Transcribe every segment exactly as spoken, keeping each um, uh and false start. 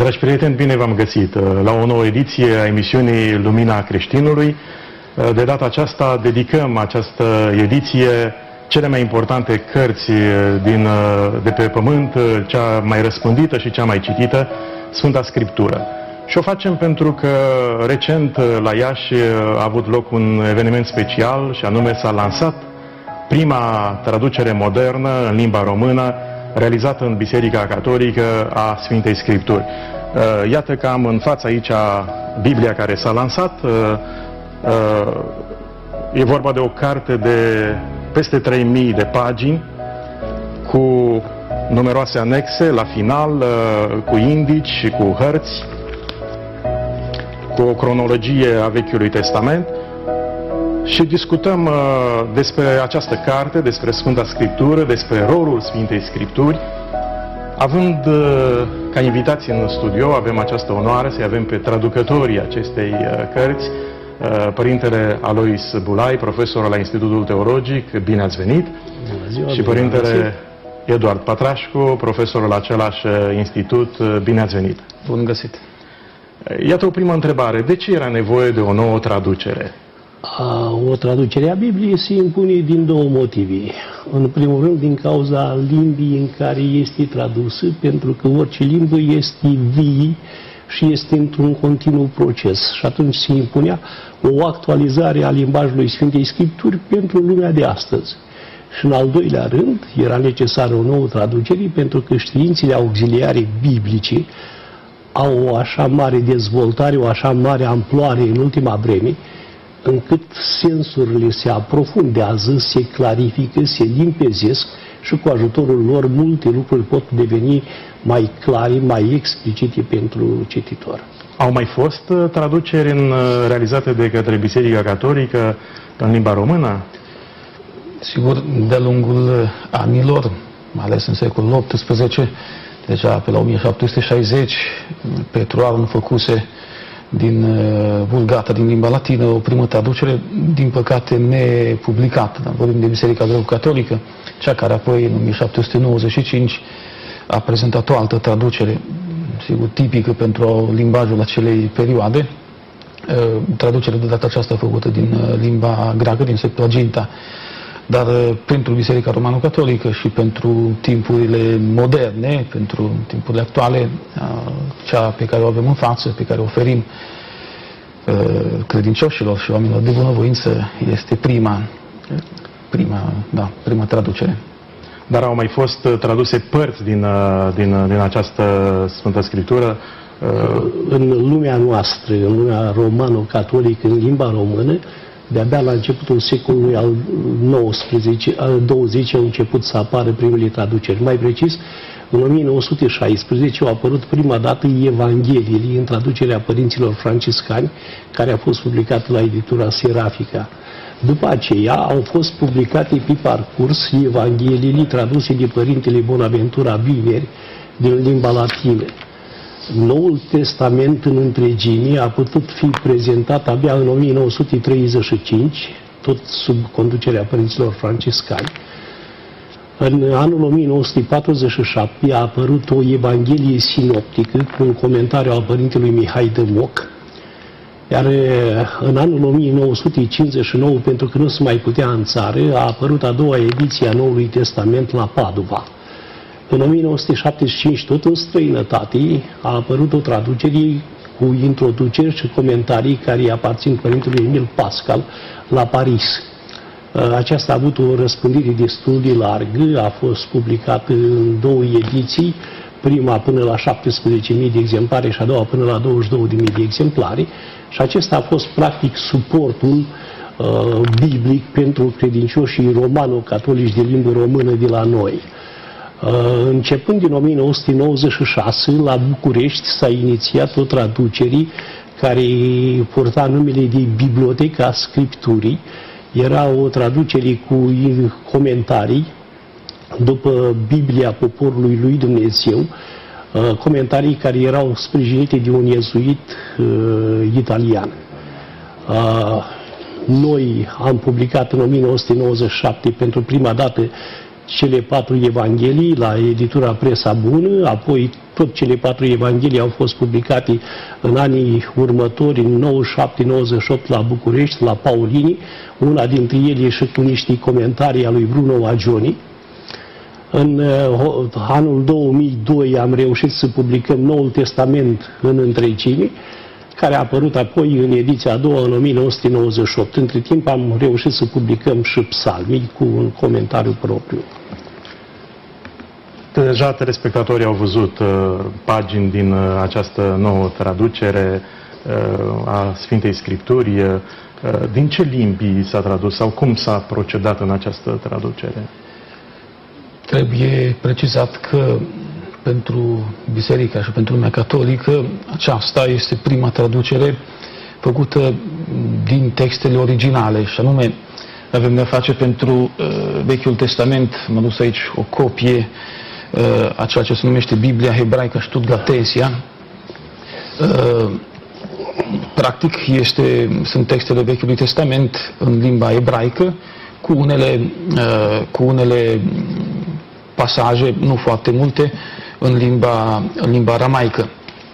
Dragi prieteni, bine v-am găsit la o nouă ediție a emisiunii Lumina Creștinului. De data aceasta dedicăm această ediție cele mai importante cărți din, de pe pământ, cea mai răspândită și cea mai citită, Sfânta Scriptură. Și o facem pentru că recent la Iași a avut loc un eveniment special și anume s-a lansat prima traducere modernă în limba română realizată în Biserica Catolică a Sfintei Scripturi. Iată că am în fața aici Biblia care s-a lansat. E vorba de o carte de peste trei mii de pagini cu numeroase anexe la final, cu indici și cu hărți, cu o cronologie a Vechiului Testament. Și discutăm uh, despre această carte, despre Sfânta Scriptură, despre rolul Sfintei Scripturi. Având uh, ca invitați în studio, avem această onoare să avem pe traducătorii acestei uh, cărți, uh, Părintele Alois Bulai, profesor la Institutul Teologic, bine ați venit! Bună ziua, și Părintele Eduard Patrașcu, profesor la același institut, bine ați venit! Bun găsit! Iată o primă întrebare. De ce era nevoie de o nouă traducere? O traducere a Bibliei se impune din două motive. În primul rând, din cauza limbii în care este tradusă, pentru că orice limbă este vie și este într-un continuu proces. Și atunci se impunea o actualizare a limbajului Sfintei Scripturi pentru lumea de astăzi. Și în al doilea rând, era necesară o nouă traducere, pentru că științele auxiliare biblice au o așa mare dezvoltare, o așa mare amploare în ultima vreme, încât sensurile se aprofundează, se clarifică, se limpezesc și cu ajutorul lor multe lucruri pot deveni mai clare, mai explicite pentru cititor. Au mai fost traduceri în, realizate de către Biserica Catolică în limba română? Sigur, de-a lungul anilor, mai ales în secolul optsprezece, deja pe la o mie șapte sute șaizeci, Petru Arnu făcuse din Vulgata, din limba latină, o primă traducere, din păcate nepublicată, dar vorbim de Biserica Greco-Catolică, cea care apoi în o mie șapte sute nouăzeci și cinci a prezentat o altă traducere, sigur, tipică pentru limbajul acelei perioade, traducere de data aceasta făcută din limba greacă, din Septuaginta, dar pentru Biserica Romano-Catolică și pentru timpurile moderne, pentru timpurile actuale, cea pe care o avem în față, pe care o oferim credincioșilor și oamenilor de bunăvoință, este prima, prima, da, prima traducere. Dar au mai fost traduse părți din, din, din această Sfântă Scriptură? În lumea noastră, în lumea romano-catolică, în limba română, de-abia la începutul secolului al nouăsprezecelea, al douăzecilea au început să apară primele traduceri. Mai precis, în o mie nouă sute șaisprezece au apărut prima dată Evangheliile în traducerea părinților franciscani, care a fost publicată la editura Serafica. După aceea au fost publicate pe parcurs Evangheliile traduse de Părintele Bonaventura Vineri din limba latină. Noul Testament în întregime a putut fi prezentat abia în o mie nouă sute treizeci și cinci, tot sub conducerea părinților franciscani. În anul o mie nouă sute patruzeci și șapte a apărut o Evanghelie sinoptică cu un comentariu al părintelui Mihai de Moc, iar în anul o mie nouă sute cincizeci și nouă, pentru că nu se mai putea în țară, a apărut a doua ediție a Noului Testament la Padova. În o mie nouă sute șaptezeci și cinci, tot în străinătate, a apărut o traducere cu introduceri și comentarii care aparțin părintelui Emil Pascal la Paris. Aceasta a avut o răspândire destul de largă, a fost publicată în două ediții, prima până la șaptesprezece mii de exemplare și a doua până la douăzeci și două de mii de exemplare, și acesta a fost practic suportul uh, biblic pentru credincioșii romano-catolici de limbă română de la noi. Începând din o mie nouă sute nouăzeci și șase, la București s-a inițiat o traducere care purta numele de Biblioteca Scripturii. Era o traducere cu comentarii după Biblia poporului lui Dumnezeu, comentarii care erau sprijinite de un iezuit uh, italian. Uh, noi am publicat în o mie nouă sute nouăzeci și șapte pentru prima dată cele patru evanghelii la editura Presa Bună, apoi tot cele patru evanghelii au fost publicate în anii următori, în nouăzeci și șapte nouăzeci și opt la București, la Paulini, una dintre ele și cu niște comentarii a lui Bruno Magioni. În uh, anul două mii doi am reușit să publicăm Noul Testament în întregime, care a apărut apoi în ediția a doua în o mie nouă sute nouăzeci și opt. Între timp am reușit să publicăm și psalmii cu un comentariu propriu. Deja telespectatorii au văzut uh, pagini din uh, această nouă traducere uh, a Sfintei Scripturi. Uh, din ce limbi s-a tradus sau cum s-a procedat în această traducere? Trebuie precizat că pentru Biserica și pentru lumea catolică aceasta este prima traducere făcută din textele originale, și anume avem de-a face pentru uh, Vechiul Testament, am adus aici o copie uh, a ceea ce se numește Biblia Hebraică Stuttgartesia. Uh, practic este, sunt textele Vechiului Testament în limba ebraică cu unele, uh, cu unele pasaje, nu foarte multe, în limba, în limba aramaică.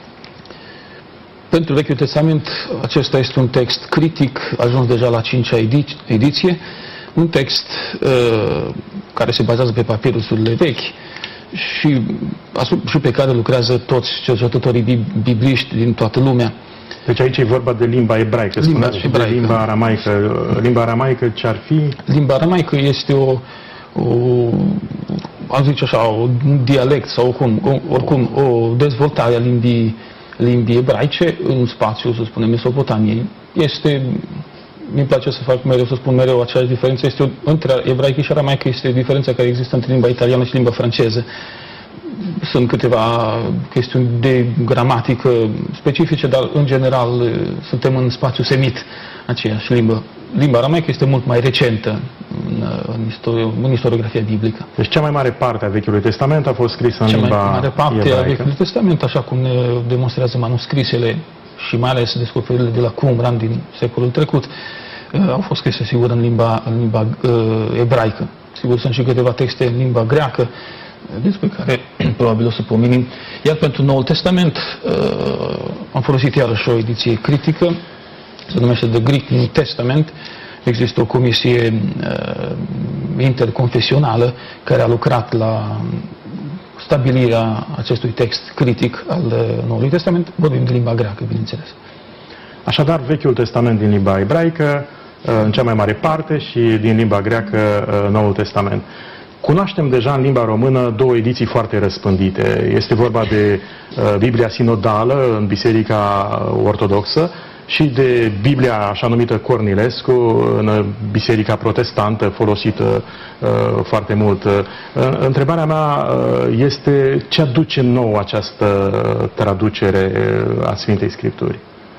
Pentru Vechiul Testament, acesta este un text critic, ajuns deja la cincea edi ediție, un text uh, care se bazează pe papirusurile vechi și, și pe care lucrează toți cercetătorii bibliști din toată lumea. Deci aici e vorba de limba ebraică, limba spuneți, ebraică. De limba aramaică. Limba aramaică ce ar fi? Limba aramaică este o, o am zice așa, un dialect sau oricum, oricum o dezvoltare a limbii, limbii ebraice în spațiul, să spunem, Mesopotamiei. Este, mi-mi place să fac mereu, să spun mereu aceeași diferență, este o, între ebraică și aramaică este diferența care există între limba italiană și limba franceză. Sunt câteva chestiuni de gramatică specifice, dar în general suntem în spațiu semit, aceeași limbă. Limba aramaică este mult mai recentă în, în, istorio, în istoriografia biblică. Deci cea mai mare parte a Vechiului Testament a fost scrisă în cea limba Cea mai mare parte ebraică. a Vechiului Testament, așa cum ne demonstrează manuscrisele și mai ales descoperirile de la Qumran din secolul trecut, au fost scrise, sigur, în limba, în limba uh, ebraică. Sigur, sunt și câteva texte în limba greacă, despre care probabil o să pomenim. Iar pentru Noul Testament uh, am folosit iarăși o ediție critică, se numește The Greek New Testament. Există o comisie uh, interconfesională care a lucrat la stabilirea acestui text critic al uh, Noului Testament. Vorbim de limba greacă, bineînțeles. Așadar, Vechiul Testament din limba ebraică, uh, în cea mai mare parte, și din limba greacă, uh, Noul Testament. Cunoaștem deja în limba română două ediții foarte răspândite. Este vorba de uh, Biblia sinodală în Biserica Ortodoxă și de Biblia așa numită Cornilescu în Biserica Protestantă, folosită uh, foarte mult. Uh, întrebarea mea uh, este ce aduce nou această traducere a Sfintei Scripturi?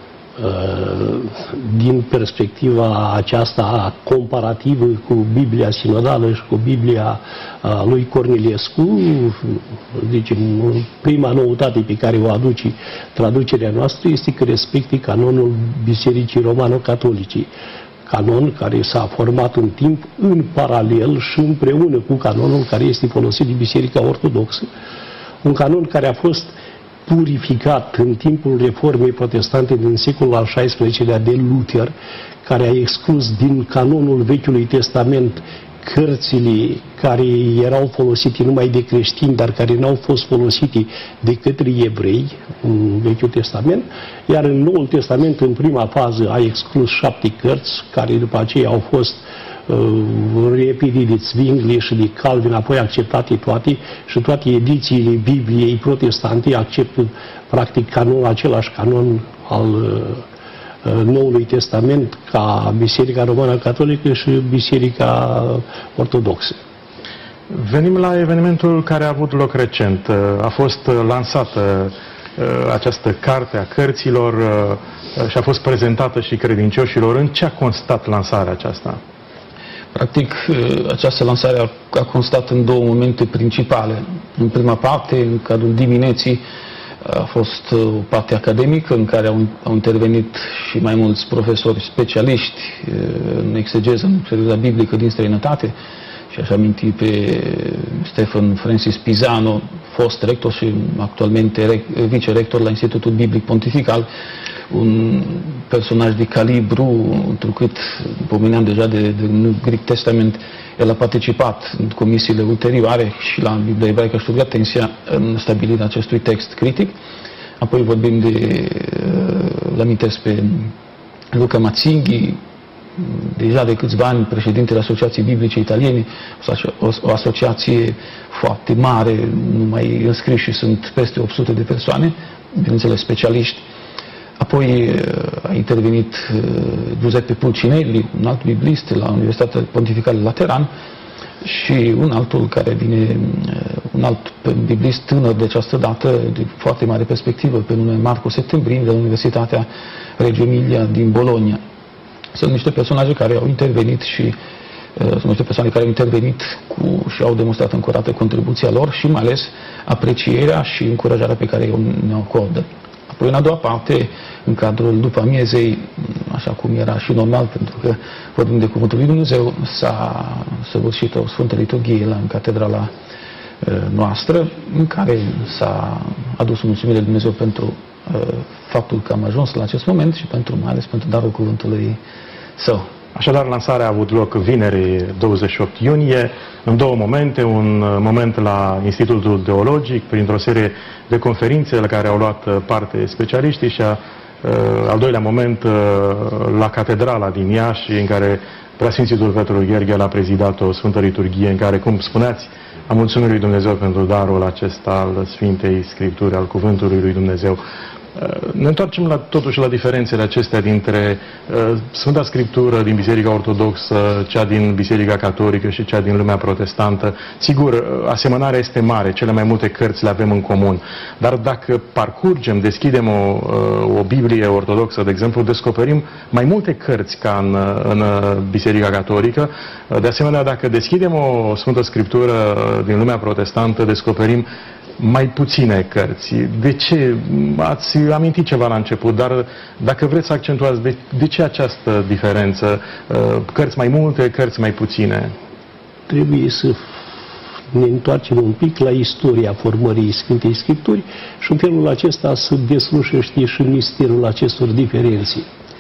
Din perspectiva aceasta comparativă cu Biblia sinodală și cu Biblia lui Cornilescu, deci prima noutate pe care o aduce traducerea noastră este că respecte canonul Bisericii Romano-Catolice. Canon care s-a format în timp în paralel și împreună cu canonul care este folosit de Biserica Ortodoxă. Un canon care a fost purificat în timpul Reformei Protestante din secolul al șaisprezecelea de Luther, care a exclus din canonul Vechiului Testament cărțile care erau folosite numai de creștini, dar care nu au fost folosite de către evrei în Vechiul Testament, iar în Noul Testament, în prima fază, a exclus șapte cărți, care după aceea au fost repede de Zwingli și de Calvin, apoi acceptate toate, și toate edițiile Bibliei protestante acceptă practic canonul, același canon al uh, Noului Testament ca Biserica Romană Catolică și Biserica Ortodoxă. Venim la evenimentul care a avut loc recent. A fost lansată această carte a cărților și a fost prezentată și credincioșilor. În ce a constat lansarea aceasta? Practic, această lansare a constat în două momente principale. În prima parte, în cadrul dimineții, a fost o parte academică în care au, au intervenit și mai mulți profesori specialiști în exegeză, în perioada biblică din străinătate, și aș aminti pe Stephen Francis Pisano, fost rector și actualmente vicerector la Institutul Biblic Pontifical, un personaj de calibru, întrucât pomeneam deja de, de Greek Testament. El a participat în comisiile ulterioare și la Biblia Ebraică Stuttgartensia în stabilirea acestui text critic. Apoi vorbim de, îl amintesc pe Luca Mazzinghi, deja de câțiva ani președintele Asociației Biblice Italiene, o, o asociație foarte mare, numai înscriși sunt peste opt sute de persoane, bineînțeles specialiști. Apoi a intervenit Giuseppe Pulcinelli, un alt biblist la Universitatea Pontificală Lateran, și un altul care vine, un alt biblist tânăr de această dată, de foarte mare perspectivă, pe nume Marco Settembrini, de la Universitatea Reggio Emilia din Bologna. Sunt niște personaje care au intervenit și uh, sunt niște persoane care au intervenit cu, și au demonstrat încă o dată contribuția lor și mai ales aprecierea și încurajarea pe care ne acordă. Apoi, în a doua parte, în cadrul după amiezei, așa cum era și normal, pentru că vorbim de Cuvântul lui Dumnezeu, s-a săvârșit o Sfântă Liturghie la, în catedrala uh, noastră, în care s-a adus mulțumire lui Dumnezeu pentru uh, faptul că am ajuns la acest moment și pentru, mai ales pentru darul Cuvântului Său. Așadar, lansarea a avut loc vineri douăzeci și opt iunie, în două momente, un moment la Institutul Teologic, printr-o serie de conferințe la care au luat parte specialiștii, și a, al doilea moment la Catedrala din Iași, în care Preasfințitul Petru Gheorghe a prezidat o Sfântă Liturghie, în care, cum spuneați, a mulțumit lui Dumnezeu pentru darul acesta al Sfintei Scripturi, al Cuvântului lui Dumnezeu. Ne întoarcem la, totuși la diferențele acestea dintre uh, Sfânta Scriptură din Biserica Ortodoxă, cea din Biserica Catolică și cea din lumea protestantă. Sigur, asemănarea este mare, cele mai multe cărți le avem în comun, dar dacă parcurgem, deschidem o, o Biblie ortodoxă, de exemplu, descoperim mai multe cărți ca în, în Biserica Catolică. De asemenea, dacă deschidem o Sfântă Scriptură din lumea protestantă, descoperim mai puține cărți. De ce? Ați amintit ceva la început, dar dacă vreți să accentuați, de, de ce această diferență? Cărți mai multe, cărți mai puține? Trebuie să ne întoarcem un pic la istoria formării Sfintei Scripturi și în felul acesta să deslușește și misterul acestor diferențe.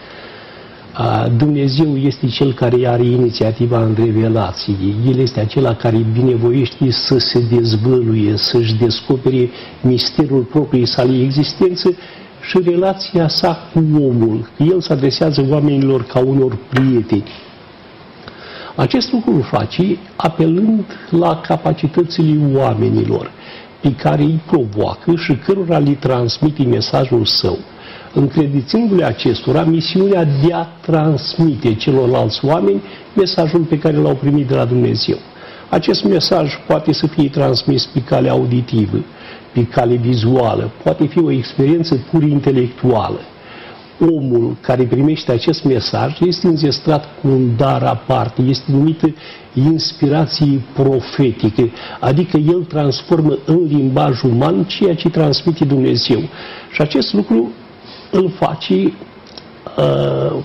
Dumnezeu este Cel care are inițiativa în revelație. El este acela care binevoiește să se dezvăluie, să-și descopere misterul propriei sale existență și relația sa cu omul. El se adresează oamenilor ca unor prieteni. Acest lucru îl face apelând la capacitățile oamenilor pe care îi provoacă și cărora li transmite mesajul său, încredințându-le acestora misiunea de a transmite celorlalți oameni mesajul pe care l-au primit de la Dumnezeu. Acest mesaj poate să fie transmis pe cale auditivă, pe cale vizuală, poate fi o experiență pur intelectuală. Omul care primește acest mesaj este înzestrat cu un dar aparte, este numită inspirație profetică, adică el transformă în limbaj uman ceea ce transmite Dumnezeu. Și acest lucru îl face uh,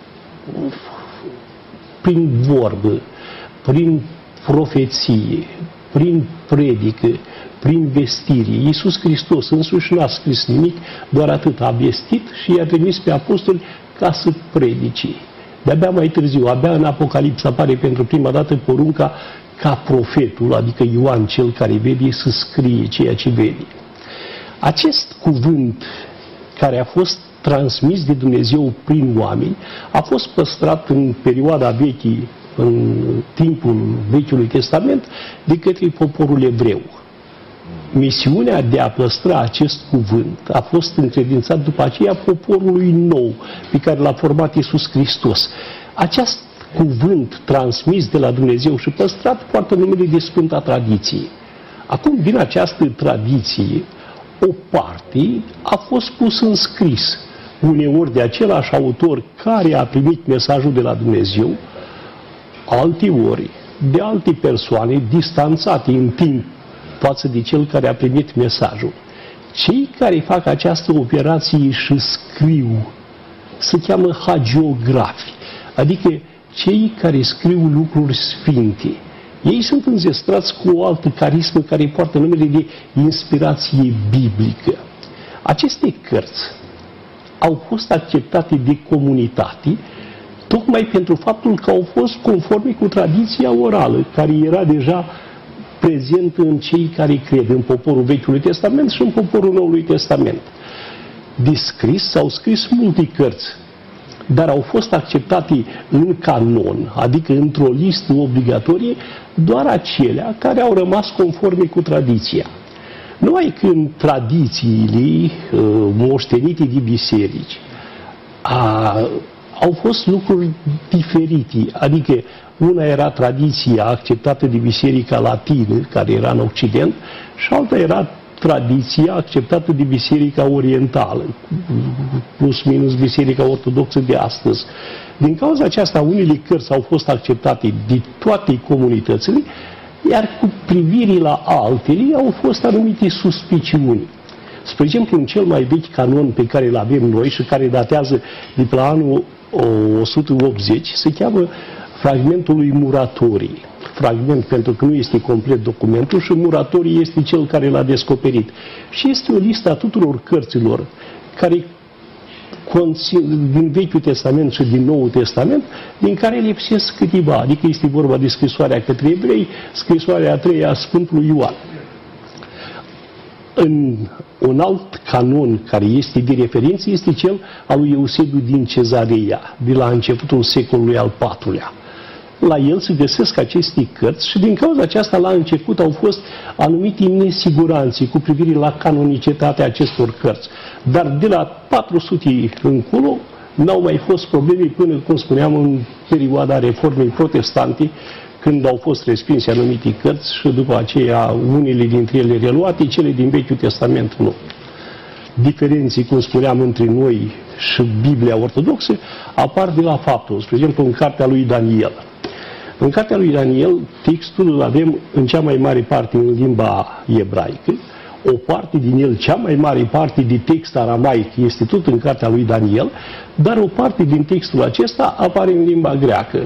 prin vorbă, prin profeție, prin predică, prin vestire. Iisus Hristos însuși n-a scris nimic, doar atât a vestit și i-a trimis pe apostoli ca să predice. De-abia mai târziu, abia în Apocalipsa apare pentru prima dată porunca ca profetul, adică Ioan cel care vede, să scrie ceea ce vede. Acest cuvânt care a fost transmis de Dumnezeu prin oameni, a fost păstrat în perioada veche, în timpul Vechiului Testament, de către poporul evreu. Misiunea de a păstra acest cuvânt a fost încredințat după aceea poporului nou, pe care l-a format Iisus Hristos. Acest cuvânt transmis de la Dumnezeu și păstrat poartă numele de Sfânta Tradiție. Acum, din această tradiție, o parte a fost pusă în scris, uneori de același autor care a primit mesajul de la Dumnezeu, alteori de alte persoane distanțate în timp față de cel care a primit mesajul. Cei care fac această operație și scriu se cheamă hagiografi, adică cei care scriu lucruri sfinte. Ei sunt înzestrați cu o altă carismă care poartă numele de inspirație biblică. Aceste cărți au fost acceptate de comunitate tocmai pentru faptul că au fost conforme cu tradiția orală, care era deja prezentă în cei care cred, în poporul Vechiului Testament și în poporul Noului Testament. De scris s-au scris multe cărți, dar au fost acceptate în canon, adică într-o listă obligatorie, doar acelea care au rămas conforme cu tradiția. Numai că în tradițiile uh, moștenite de biserici a, au fost lucruri diferite, adică una era tradiția acceptată de Biserica Latină, care era în Occident, și alta era tradiția acceptată de Biserica Orientală, plus minus Biserica Ortodoxă de astăzi. Din cauza aceasta, unele cărți au fost acceptate de toate comunitățile, iar cu privire la altele au fost anumite suspiciuni. Spre exemplu, în cel mai vechi canon pe care îl avem noi și care datează de pe la anul o sută optzeci, se cheamă Fragmentul lui Muratorii. Fragment pentru că nu este complet documentul și Muratorii este cel care l-a descoperit. Și este o listă a tuturor cărților care conțin din Vechiul Testament și din Noul Testament, din care lipsesc câteva, adică este vorba de scrisoarea către evrei, scrisoarea a treia a Sfântului Ioan. În un alt canon care este de referință este cel al lui Eusebiu din Cezarea, de la începutul secolului al patrulea. La el se găsesc aceste cărți și din cauza aceasta la început au fost anumite nesiguranțe cu privire la canonicitatea acestor cărți. Dar de la patru sute încolo n-au mai fost probleme până, cum spuneam, în perioada Reformei Protestante, când au fost respinse anumite cărți și după aceea unele dintre ele reluate, cele din Vechiul Testament nu. Diferenții, cum spuneam, între noi și Biblia Ortodoxă apar de la faptul, spre exemplu, în cartea lui Daniel. În cartea lui Daniel, textul îl avem în cea mai mare parte în limba ebraică, o parte din el, cea mai mare parte de text aramaic, este tot în cartea lui Daniel, dar o parte din textul acesta apare în limba greacă.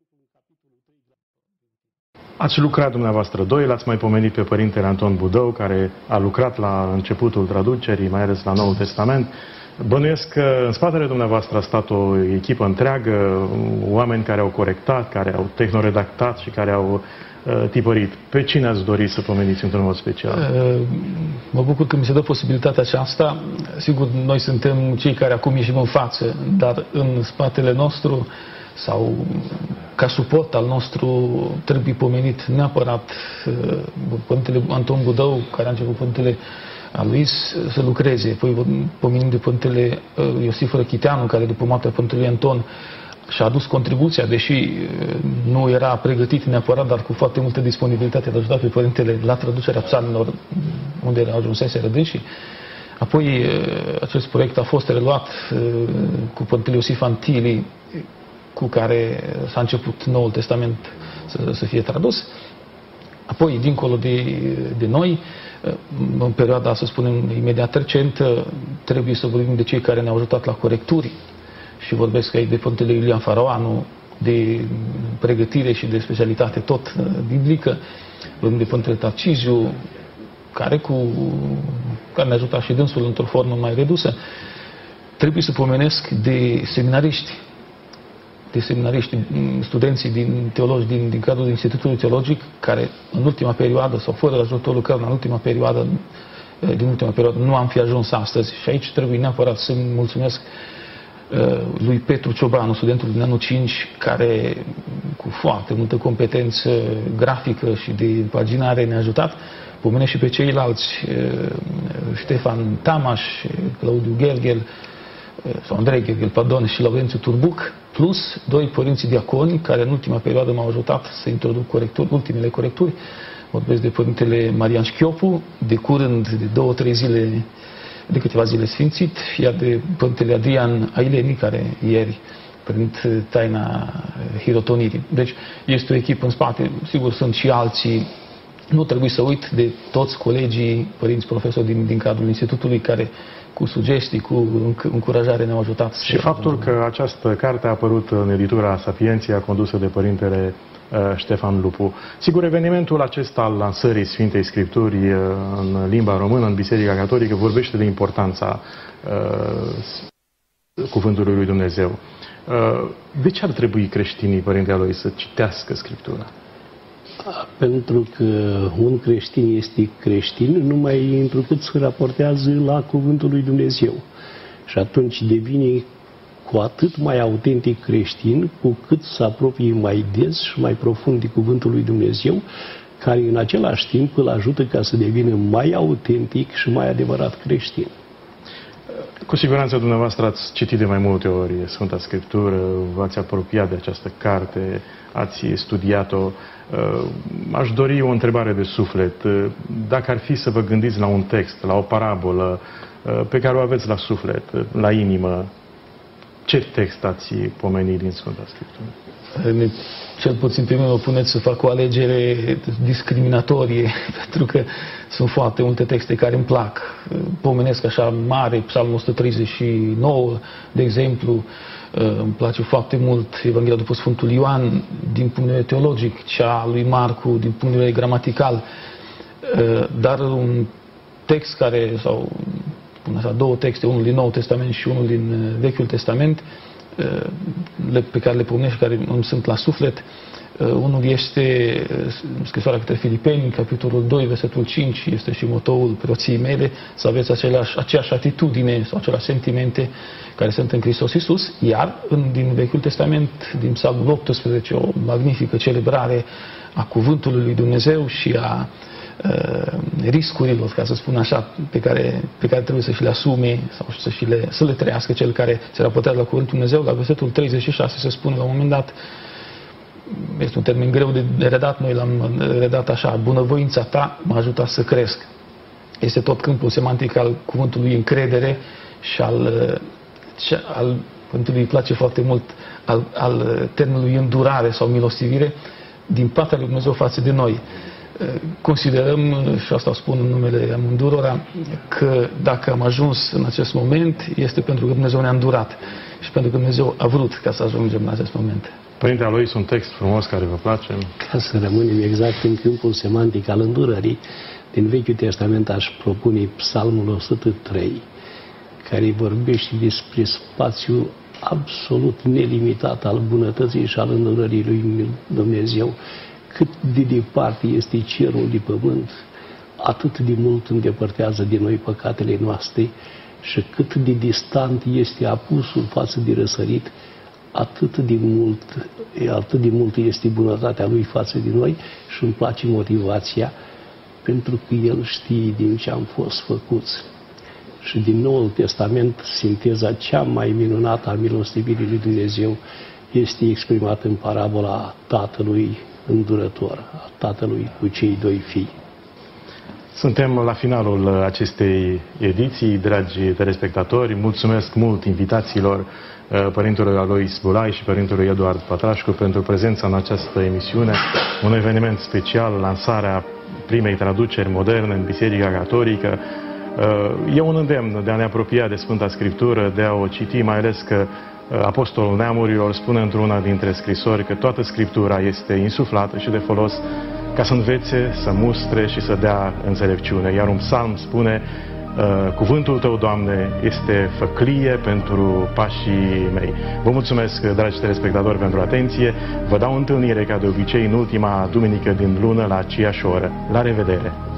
Ați lucrat dumneavoastră doi, l-ați mai pomenit pe Părintele Anton Budău, care a lucrat la începutul traducerii, mai ales la Noul Testament. Bănuiesc că în spatele dumneavoastră a stat o echipă întreagă, oameni care au corectat, care au tehnoredactat și care au uh, tipărit. Pe cine ați dori să pomeniți într-un mod special? Uh, mă bucur că mi se dă posibilitatea aceasta. Sigur, noi suntem cei care acum ieșim în față, dar în spatele nostru sau ca suport al nostru trebuie pomenit neapărat uh, Părintele Anton Budău, care a început Părintele Alois să lucreze, apoi pomenim de Părintele Iosif Răchiteanu, care după moartea Părintelui Anton și-a adus contribuția, deși nu era pregătit neapărat, dar cu foarte multă disponibilitate de a ajuta pe Părintele la traducerea psalmilor unde ajunsese rădânsii. Apoi acest proiect a fost reluat cu Părintele Iosif Antili, cu care s-a început Noul Testament să, să fie tradus. Apoi, dincolo de, de noi, în perioada, să spunem, imediat recentă, trebuie să vorbim de cei care ne-au ajutat la corecturi. Și vorbesc aici de Părintele Iulian Faraoanu, de pregătire și de specialitate tot biblică. Vorbim de Părintele Tarcisiu, care, cu, care ne-a ajutat și dânsul într-o formă mai redusă. Trebuie să pomenesc de seminariști, de seminariști, studenții din teologi din, din cadrul Institutului Teologic, care în ultima perioadă, sau fără ajutorul cărora, în ultima perioadă, din ultima perioadă, nu am fi ajuns astăzi. Și aici trebuie neapărat să mulțumesc uh, lui Petru Ciobanu, studentul din anul cinci, care cu foarte multă competență grafică și de paginare ne-a ajutat. Pomene și pe ceilalți, uh, Ștefan Tamaș, Claudiu Ghelghel, sau Andrei Ghelghel, pardon, și Laurențiu Turbuc, plus doi părinți diaconi care în ultima perioadă m-au ajutat să introduc corecturi, ultimele corecturi. Vorbesc de Părintele Marian Șchiopu, de curând, de două, trei zile, de câteva zile sfințit, iar de Părintele Adrian Aileni, care ieri prind taina hirotonirii. Deci este o echipă în spate, sigur sunt și alții nu trebuie să uit de toți colegii, părinți, profesori din, din cadrul Institutului care cu sugestii, cu încurajare ne-au ajutat. Și faptul că această carte a apărut în editura Sapientia, condusă de părintele uh, Ștefan Lupu. Sigur, evenimentul acesta al lansării Sfintei Scripturi uh, în limba română, în Biserica Catolică, vorbește de importanța uh, Cuvântului lui Dumnezeu. Uh, de ce ar trebui creștinii, părinte Alois, să citească Scriptura? Pentru că un creștin este creștin numai întrucât se raportează la Cuvântul lui Dumnezeu. Și atunci devine cu atât mai autentic creștin, cu cât se apropie mai des și mai profund de Cuvântul lui Dumnezeu, care în același timp îl ajută ca să devină mai autentic și mai adevărat creștin. Cu siguranță dumneavoastră ați citit de mai multe ori Sfânta Scriptură, v-ați apropiat de această carte, ați studiat-o. Aș dori o întrebare de suflet. Dacă ar fi să vă gândiți la un text, la o parabolă pe care o aveți la suflet, la inimă, ce text ați pomenit din Sfânta Scriptură? Cel puțin pe mine o puneți să fac o alegere discriminatorie, pentru că sunt foarte multe texte care îmi plac. Pomenesc așa mare, Psalmul o sută treizeci și nouă, de exemplu, îmi place foarte mult Evanghelia după Sfântul Ioan, din punct de vedere teologic, cea lui Marcu, din punct de vedere gramatical, dar un text care, sau pun așa, două texte, unul din Noul Testament și unul din Vechiul Testament, pe care le pomenesc și care îmi sunt la suflet. Unul este scrisoarea către Filipeni, capitolul doi, versetul cinci, este și motoul preoției mele, să aveți aceleași, aceeași atitudine sau aceleași sentimente care sunt în Hristos Iisus, iar în, din Vechiul Testament, din Psalmul optsprezece, o magnifică celebrare a Cuvântului lui Dumnezeu și a uh, riscurilor, ca să spun așa, pe care, pe care trebuie să și le asume sau să, și le, să le trăiască cel care se raportează la Cuvântul Dumnezeu. La versetul treizeci și șase se spune la un moment dat, este un termen greu de redat, noi l-am redat așa: bunăvoința ta m-a ajutat să cresc. Este tot câmpul semantic al cuvântului încredere și al, al cuvântului, îi place foarte mult, al, al termenului îndurare sau milostivire din partea lui Dumnezeu față de noi. Considerăm, și asta o spun în numele amândurora, că dacă am ajuns în acest moment, este pentru că Dumnezeu ne-a îndurat și pentru că Dumnezeu a vrut ca să ajungem în acest moment. Părinte Alois, un text frumos care vă place? Ca să rămânem exact în câmpul semantic al îndurării, din Vechiul Testament aș propune Psalmul o sută trei, care vorbește despre spațiul absolut nelimitat al bunătății și al îndurării lui Dumnezeu. Cât de departe este cerul de pământ, atât de mult îndepărtează de noi păcatele noastre, și cât de distant este apusul față de răsărit, atât de mult, atât de mult este bunătatea lui față de noi. Și îmi place motivația, pentru că el știe din ce am fost făcuți. Și din Noul Testament, sinteza cea mai minunată a milostivirii lui Dumnezeu este exprimată în parabola tatălui îndurător, a tatălui cu cei doi fii. Suntem la finalul acestei ediții, dragi telespectatori. Mulțumesc mult invitațiilor Părintelui Alois Bulai și Părintelui Eduard Pătrașcu pentru prezența în această emisiune, un eveniment special, lansarea primei traduceri moderne în Biserica Catolică. E un îndemn de a ne apropia de Sfânta Scriptură, de a o citi, mai ales că Apostolul Neamurilor spune într-una dintre scrisori că toată Scriptura este insuflată și de folos ca să învețe, să mustre și să dea înțelepciune. Iar un psalm spune: cuvântul Tău, Doamne, este făclie pentru pașii mei. Vă mulțumesc, dragi telespectatori, pentru atenție. Vă dau întâlnire, ca de obicei, în ultima duminică din lună, la aceeași oră. La revedere!